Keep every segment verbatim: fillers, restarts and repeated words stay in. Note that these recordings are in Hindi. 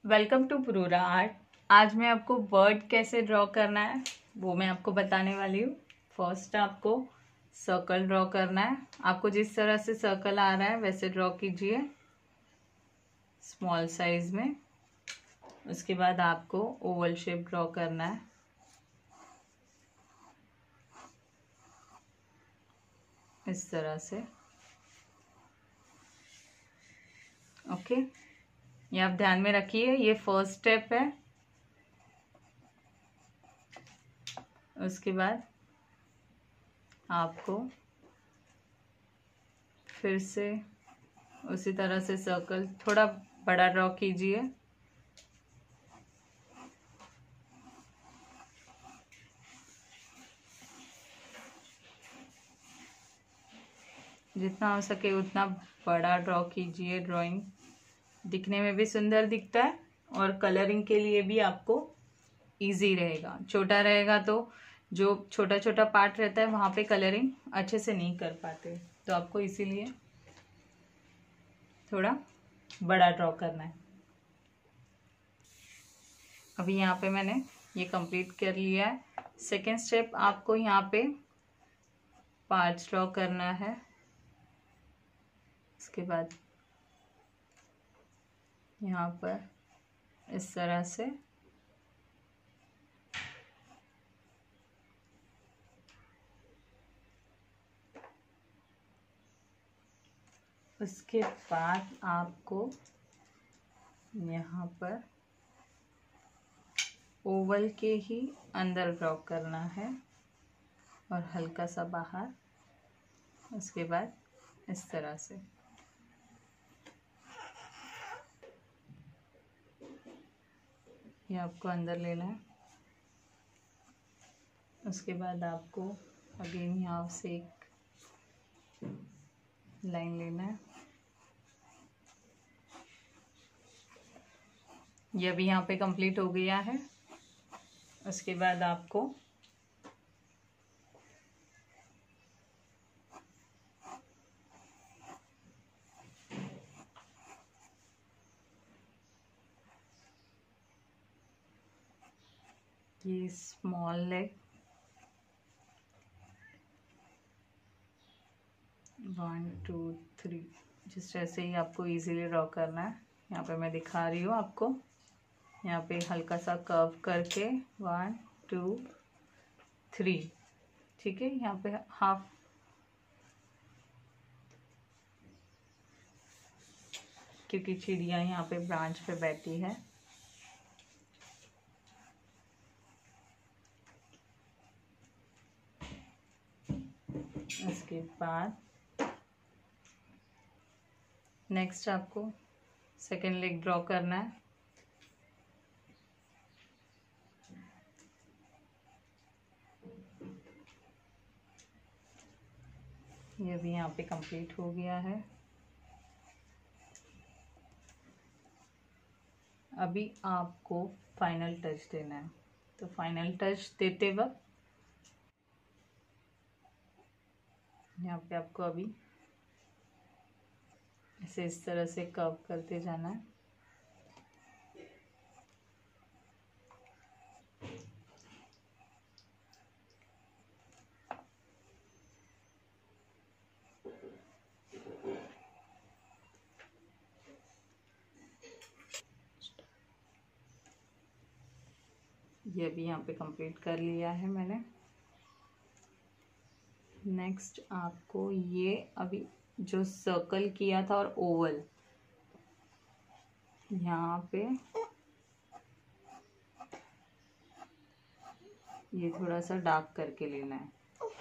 Welcome to पुरूरा art. आज मैं आपको बर्ड कैसे ड्रॉ करना है वो मैं आपको बताने वाली हूँ। फर्स्ट आपको सर्कल ड्रॉ करना है। आपको जिस तरह से सर्कल आ रहा है वैसे ड्रॉ कीजिए स्मॉल साइज में। उसके बाद आपको ओवल शेप ड्रॉ करना है। इस तरह से ओके। ये आप ध्यान में रखिए, ये फर्स्ट स्टेप है। उसके बाद आपको फिर से उसी तरह से सर्कल थोड़ा बड़ा ड्रॉ कीजिए। जितना हो सके उतना बड़ा ड्रॉ कीजिए। ड्राइंग दिखने में भी सुंदर दिखता है और कलरिंग के लिए भी आपको इजी रहेगा। छोटा रहेगा तो जो छोटा छोटा पार्ट रहता है वहाँ पे कलरिंग अच्छे से नहीं कर पाते, तो आपको इसीलिए थोड़ा बड़ा ड्रॉ करना है। अभी यहाँ पे मैंने ये कंप्लीट कर लिया है। सेकेंड स्टेप आपको यहाँ पे पार्ट्स ड्रॉ करना है। उसके बाद यहाँ पर इस तरह से उसके बाद आपको यहाँ पर ओवल के ही अंदर ड्रॉ करना है और हल्का सा बाहर। उसके बाद इस तरह से ये आपको अंदर लेना है। उसके बाद आपको अगेन यहाँ से एक लाइन लेना है। ये अभी यहाँ पे कंप्लीट हो गया है। उसके बाद आपको ये small leg one two three जिस तरह से ही आपको इजीली ड्रॉ करना है। यहाँ पे मैं दिखा रही हूँ आपको। यहाँ पे हल्का सा कर्व करके वन टू थ्री, ठीक है। यहाँ पे हाफ क्योंकि चिड़िया यहाँ पे ब्रांच पे बैठी है। उसके बाद नेक्स्ट आपको सेकेंड लेग ड्रॉ करना है। ये भी यहाँ पे कंप्लीट हो गया है। अभी आपको फाइनल टच देना है। तो फाइनल टच देते वक्त यहाँ पे आपको अभी इसे इस तरह से कर्व करते जाना है। ये भी यहाँ पे कंप्लीट कर लिया है मैंने। नेक्स्ट आपको ये अभी जो सर्कल किया था और ओवल यहाँ पे ये थोड़ा सा डार्क करके लेना है।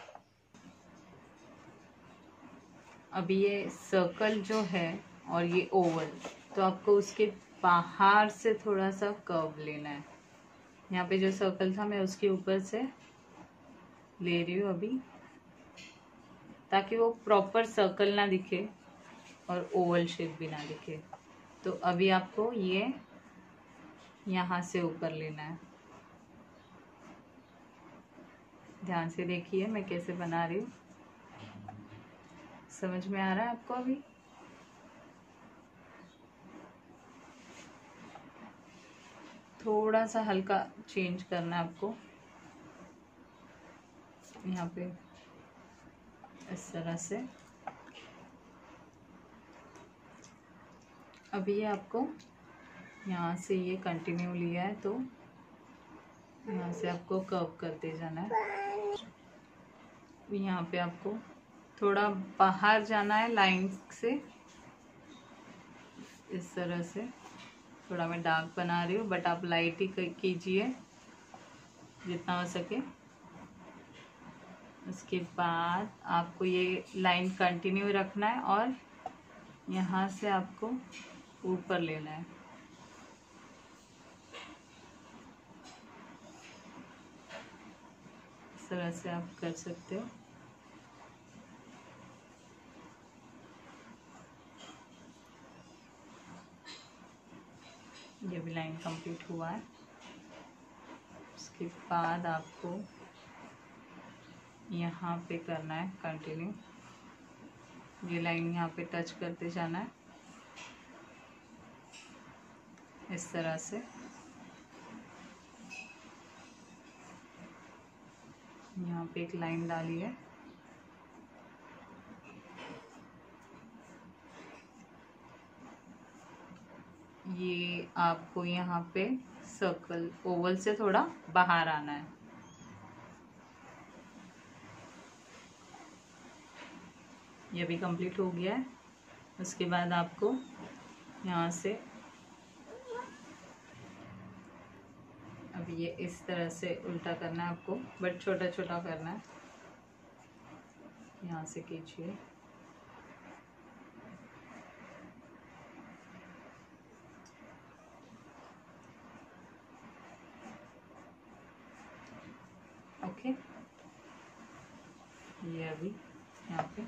अभी ये सर्कल जो है और ये ओवल, तो आपको उसके बाहर से थोड़ा सा कर्व लेना है। यहाँ पे जो सर्कल था मैं उसके ऊपर से ले रही हूँ अभी, ताकि वो प्रॉपर सर्कल ना दिखे और ओवल शेप भी ना दिखे। तो अभी आपको ये यहाँ से ऊपर लेना है। ध्यान से देखिए मैं कैसे बना रही हूँ। समझ में आ रहा है आपको अभी? थोड़ा सा हल्का चेंज करना है आपको, यहाँ पे इस तरह से। अभी ये आपको यहाँ से ये कंटिन्यू लिया है तो यहाँ से आपको कर्व करते जाना है। यहाँ पे आपको थोड़ा बाहर जाना है लाइन से, इस तरह से। थोड़ा मैं डार्क बना रही हूँ बट आप लाइट ही कीजिए जितना हो सके। उसके बाद आपको ये लाइन कंटिन्यू रखना है और यहाँ से आपको ऊपर लेना है। इस तरह से आप कर सकते हो। ये भी लाइन कंप्लीट हुआ है। उसके बाद आपको यहाँ पे करना है कंटिन्यू, ये लाइन यहाँ पे टच करते जाना है इस तरह से। यहाँ पे एक लाइन डाली है, ये आपको यहाँ पे सर्कल ओवल से थोड़ा बाहर आना है। ये भी कंप्लीट हो गया है। उसके बाद आपको यहाँ से अब ये इस तरह से उल्टा करना है आपको, बट छोटा छोटा करना है। यहाँ से कीजिए, ओके। ये अभी यहाँ पे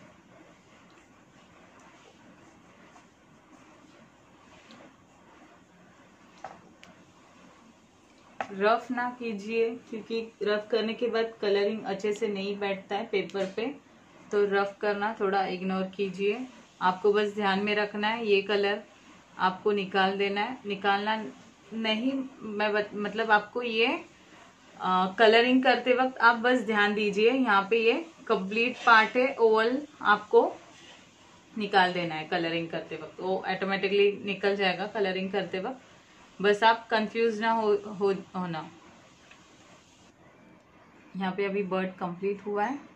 रफ ना कीजिए, क्योंकि रफ करने के बाद कलरिंग अच्छे से नहीं बैठता है पेपर पे, तो रफ करना थोड़ा इग्नोर कीजिए। आपको बस ध्यान में रखना है ये कलर आपको निकाल देना है। निकालना नहीं, मैं बत, मतलब आपको ये आ, कलरिंग करते वक्त आप बस ध्यान दीजिए, यहाँ पे ये कंप्लीट पार्ट है ओवल, आपको निकाल देना है कलरिंग करते वक्त। वो ऑटोमेटिकली निकल जाएगा कलरिंग करते वक्त, बस आप कंफ्यूज ना हो, हो होना। यहाँ पे अभी बर्ड कंप्लीट हुआ है।